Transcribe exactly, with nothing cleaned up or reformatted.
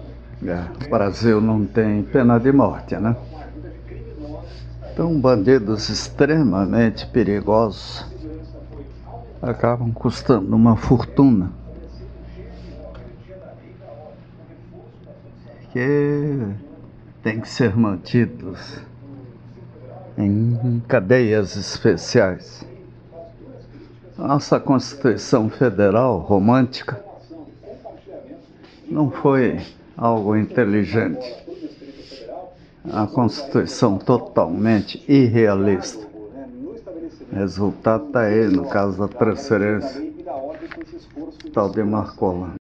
É, o Brasil não tem pena de morte, né? Então, bandidos extremamente perigosos acabam custando uma fortuna, que tem que ser mantidos em cadeias especiais. Nossa Constituição Federal romântica não foi algo inteligente. A Constituição totalmente irrealista. O resultado está aí no caso da transferência tal de Marcola.